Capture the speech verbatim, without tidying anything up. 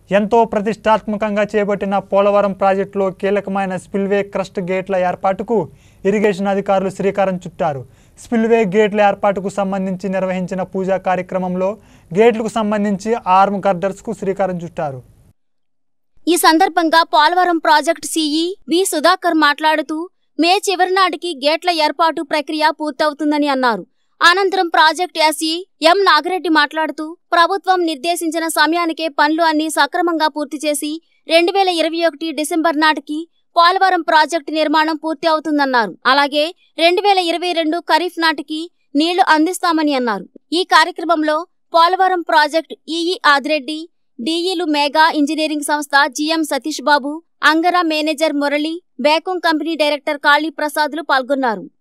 ఎంతో ప్రతిష్టాత్మకంగా చేపట్టిన పోలవరం ప్రాజెక్టులో కీలకమైన స్పిల్వే క్రస్ట్ గేట్ల ఏర్పాటుకు ఇరిగేషన్ అధికారులు శ్రీకారం చుట్టారు. స్పిల్వే గేట్ల ఏర్పాటుకు సంబంధించి నిర్వహించిన పూజా కార్యక్రమంలో గేట్లకు సంబంధించి ఆర్మ్ గర్డర్స్ కు శ్రీకారం చుట్టారు. ఈ సందర్భంగా Polavaram project CE V Sudhakar మాట్లాడుతూ మే చివరి నాటికి గేట్ల ఏర్పాటు ప్రక్రియ పూర్తవుతుందని అన్నారు. అనంతరం ప్రాజెక్టు ఎస్ఈ ఎం నాగిరెడ్డి మాట్లాడుతూ ప్రభుత్వం నిర్దేశించిన సమయానికే పనులు అన్ని సక్రమంగా పూర్తి చేసి రెండు వేల ఇరవై ఒకటి డిసెంబర్ నాటికి పోలవరం ప్రాజెక్టు నిర్మాణం పూర్తి అవుతుందన్నారు. అలాగే రెండు వేల ఇరవై రెండు ఖరీఫ్ నాటికి నీళ్లు అందిస్తామని అన్నారు. ఈ కార్యక్రమంలో పోలవరం ప్రాజెక్టు ఈఈ ఆదిరెడ్డి, డిఈలు మేఘా ఇంజనీరింగ్ సంస్థ GM Satish Babu, Angara manager Murali, Bekem company director Kali ప్రసాద్లు పాల్గొన్నారు.